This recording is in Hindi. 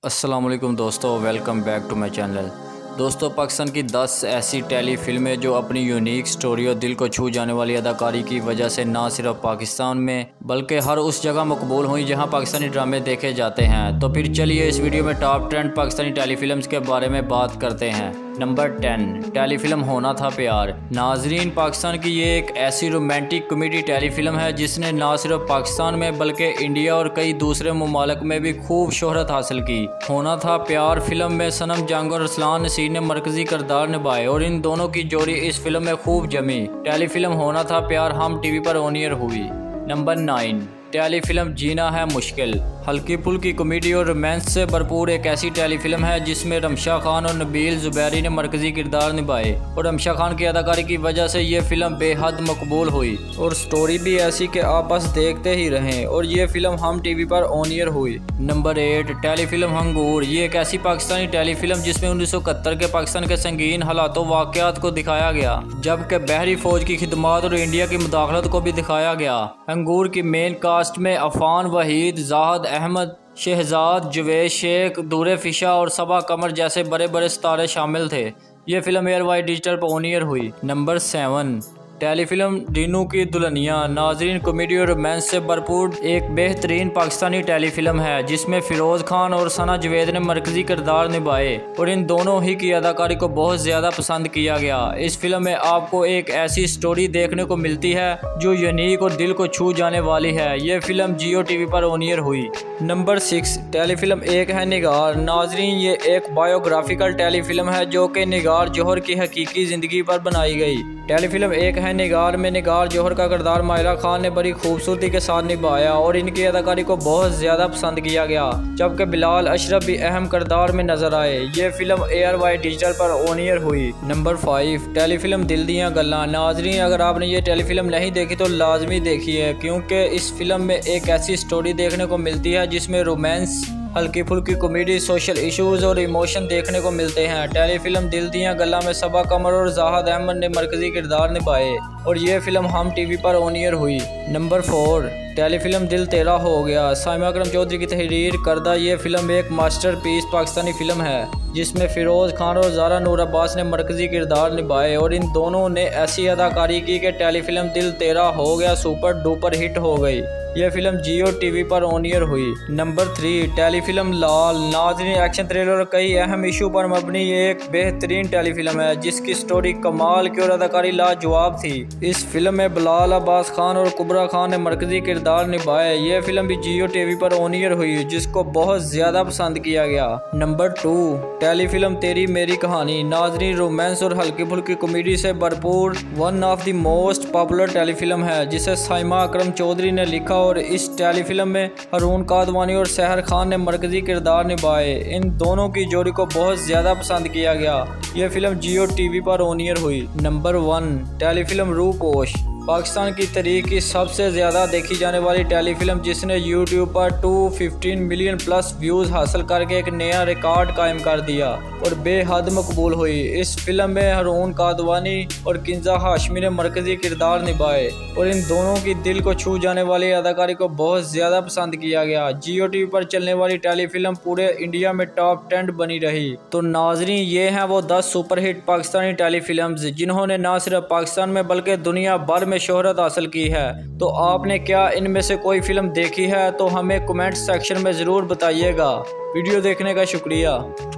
अस्सलाम वालेकुम दोस्तों, welcome back to my channel. दोस्तों, पाकिस्तान की 10 ऐसी टेली फिल्में जो अपनी यूनिक स्टोरी और दिल को छू जाने वाली अदाकारी की वजह से ना सिर्फ पाकिस्तान में बल्कि हर उस जगह मकबूल हुई जहां पाकिस्तानी ड्रामे देखे जाते हैं। तो फिर चलिए इस वीडियो में टॉप 10 पाकिस्तानी टेली फिल्म्स के बारे में बात करते हैं। नंबर 10, टेली फिल्म होना था प्यार। नाजरीन, पाकिस्तान की ये एक ऐसी रोमांटिक कॉमेडी टेली फिल्म है जिसने ना सिर्फ पाकिस्तान में बल्कि इंडिया और कई दूसरे ममालिक में भी खूब शोहरत हासिल की। होना था प्यार फिल्म में सनम जंग और रसलान नसीर ने मरकजी किरदार निभाए और इन दोनों की जोड़ी इस फिल्म में खूब जमी। टेली फिल्म होना था प्यार हम टीवी पर ऑन एयर हुई। नंबर 9, टेली फिल्म जीना है मुश्किल। हल्की फुल्की कॉमेडी और रोमांस से भरपूर एक ऐसी टेली फिल्म है जिसमें रमशा खान और नबील जुबैरी ने मरकजी किरदार निभाए और रमशा खान की अदाकारी की वजह से ये फिल्म बेहद मकबूल हुई और स्टोरी भी ऐसी कि आप बस देखते ही रहें और ये फिल्म हम टीवी पर ऑन एयर हुई। Number 8, tele film Hangoor. ये एक ऐसी पाकिस्तानी टेली फिल्म जिसमें 1971 के पाकिस्तान के संगीन हालातों वाक़यात को दिखाया गया, जबकि बहरी फौज की खिदमत और इंडिया की मुदाखलत को भी दिखाया गया। हंगूर की मेन कास्ट में अफान वहीद, जाहद अहमद, शहजाद, जवेद शेख, दूरे फिशा और सबा कमर जैसे बड़े बड़े सितारे शामिल थे। ये फिल्म एयर वाई डिजिटल पर ऑन एयर हुई। नंबर 7, टेली फिल्म दीनू की दुल्हनिया। नाजरीन, कॉमेडी और रोमांस से भरपूर एक बेहतरीन पाकिस्तानी टेली फिल्म है जिसमें फिरोज खान और सना जवेद ने मरकजी किरदार निभाए और इन दोनों ही की अदाकारी को बहुत ज़्यादा पसंद किया गया। इस फिल्म में आपको एक ऐसी स्टोरी देखने को मिलती है जो यूनिक और दिल को छू जाने वाली है। ये फिल्म जियो टीवी पर ऑन एयर हुई। नंबर 6, टेली फिल्म एक है निगार। नाजरीन, ये एक बायोग्राफिकल टेली फिल्म है जो कि निगार जौहर की हकीकी ज़िंदगी पर बनाई गई। टेली फिल्म एक है निगार में निगार जौहर का किरदार माहिरा खान ने बड़ी खूबसूरती के साथ निभाया और इनकी अदाकारी को बहुत ज़्यादा पसंद किया गया, जबकि बिलाल अशरफ भी अहम किरदार में नजर आए। ये फिल्म एयर वाई डिजिटल पर ऑन एयर हुई। नंबर 5, टेली फिल्म दिल दियां गल्लां। नाजरीन, अगर आपने ये टेली फिल्म नहीं देखी तो लाजमी देखिए क्योंकि इस फिल्म में एक ऐसी स्टोरी देखने को मिलती है जिसमें रोमांस, हल्की फुल्की कॉमेडी, सोशल इश्यूज और इमोशन देखने को मिलते हैं। टेली फिल्म दिल दियां गल्लां में सबा कमर और जाहद अहमद ने मरकजी किरदार निभाए और ये फिल्म हम टीवी पर ऑन एयर हुई। नंबर 4, टेली फिल्म दिल तेरा हो गया। साइमा अकरम चौधरी की तहरीर करदा ये फिल्म एक मास्टरपीस पाकिस्तानी फिल्म है जिसमें फिरोज खान और ज़ारा नूर अब्बास ने मरकजी किरदार निभाए और इन दोनों ने ऐसी अदाकारी की कि टेली फिल्म दिल तेरा हो गया सुपर डुपर हिट हो गई। यह फिल्म जियो टीवी पर ऑन एयर हुई। नंबर 3, टेली फिल्म लाल। नाज़रीन, एक्शन थ्रिलर और कई अहम इशू पर मबनी ये एक बेहतरीन टेली फिल्म है जिसकी स्टोरी कमाल की और अदाकारी लाजवाब थी। इस फिल्म में बिलाल अब्बास खान और कुबरा खान ने मरकजी किरदार निभाए। यह फिल्म भी जियो टीवी पर ऑन एयर हुई जिसको बहुत ज्यादा पसंद किया गया। नंबर 2, टेली फिल्म तेरी मेरी कहानी। नाज़रीन, रोमांस और हल्की फुल्की कॉमेडी से भरपूर one of the most popular telefilm है जिसे साइमा अकरम चौधरी ने लिखा और इस टेली फिल्म में हरून कादवानी और सहर खान ने मरकजी किरदार निभाए। इन दोनों की जोड़ी को बहुत ज्यादा पसंद किया गया। यह फिल्म जियो टीवी पर ऑन एयर हुई। Number 1, telefilm Roposh. Pakistan की तारीख की सबसे ज़्यादा देखी जाने वाली टेली फिल्म जिसने यूट्यूब पर 215 मिलियन प्लस व्यूज़ हासिल करके एक नया रिकॉर्ड कायम कर दिया और बेहद मकबूल हुई। इस फिल्म में हरून कादवानी और किंजा हाशमी ने मरकजी किरदार निभाए और इन दोनों की दिल को छू जाने वाली अदाकारी को बहुत ज़्यादा पसंद किया गया। जियो टीवी पर चलने वाली टेली फिल्म पूरे इंडिया में टॉप 10 बनी रही। तो नाजरीन, ये हैं वो 10 सुपरहिट पाकिस्तानी टेली फिल्म्स जिन्होंने न सिर्फ पाकिस्तान में बल्कि दुनिया भर में शोहरत हासिल की है। तो आपने क्या इनमें से कोई फिल्म देखी है तो हमें कमेंट सेक्शन में ज़रूर बताइएगा। वीडियो देखने का शुक्रिया।